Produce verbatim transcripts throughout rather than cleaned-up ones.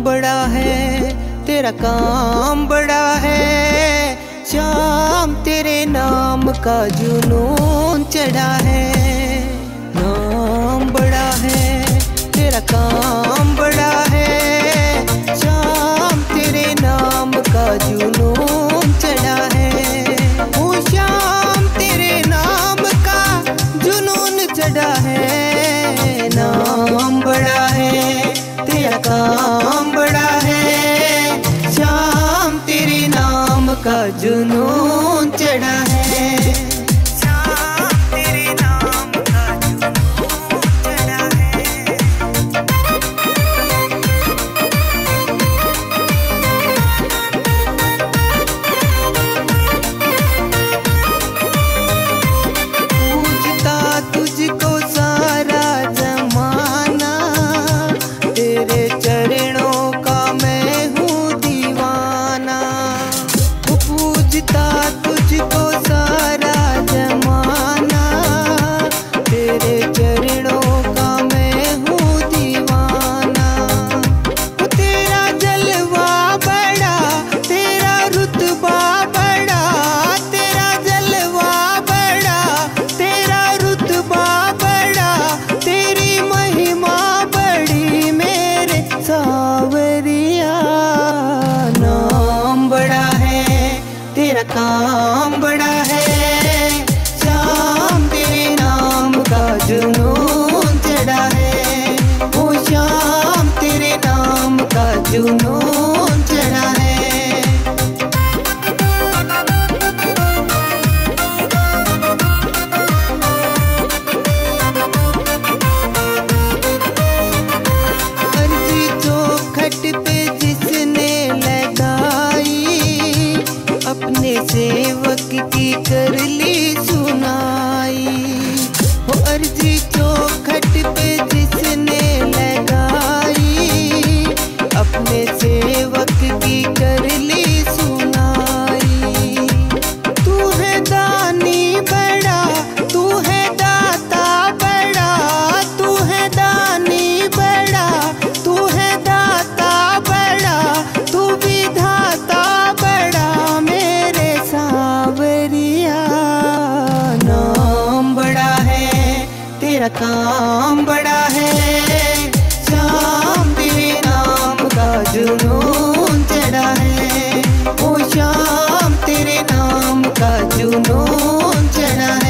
बड़ा है, तेरा काम बड़ा है। श्याम तेरे नाम का जुनून चढ़ा है। नाम बड़ा है, तेरा काम बड़ा है। श्याम तेरे नाम का जुनून चढ़ा है। ओ श्याम तेरे नाम का जुनून चढ़ा है। नाम बड़ा है, तेरा काम बड़ा है। श्याम तेरे नाम का जुनून चढ़ा है। तेरा काम बड़ा है। श्याम तेरे नाम का जुनून चढ़ा है। ओ श्याम तेरे नाम का जुनून चढ़ा है। अर्जी चौखट पे जिसने लगाई, अपने सेवक की कर ली सुनाई। वो अर्जी चौखट पे जिसने लगाई, अपने सेवक की कर ली सुनाई। तू है दानी बड़ा, तू है दाता बड़ा। तू है दानी बड़ा, तू है दाता बड़ा। तू विधाता बड़ा मेरे सावरिया। नाम बड़ा है, तेरा काम बड़ा है। श्याम तेरे नाम का जुनून चढ़ा है। ओ श्याम तेरे नाम का जुनून चढ़ा है।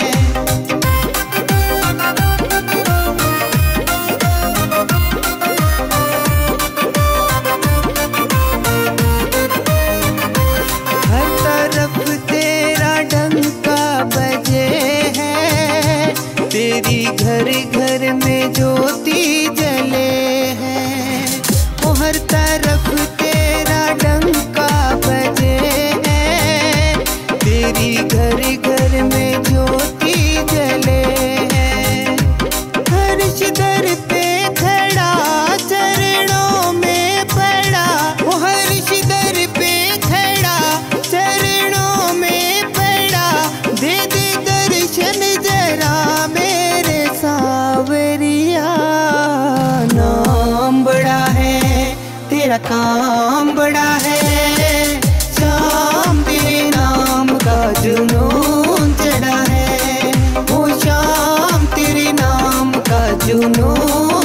तेरी घर घर में ज्योति जले हैं। वो हर तरफ तेरा डंका बजे है। तेरी घर घर में ज्योति जले हैं। हर्ष दर पे खड़ा, चरणों में पड़ा। वो हर्ष दर पे खड़ा, चरणों में पड़ा। दे दे दर्शन जरा मेरे सावरिया। नाम बड़ा है, तेरा काम बड़ा है। श्याम तेरे नाम का जुनून चढ़ा है। ओ श्याम तेरे नाम का जुनून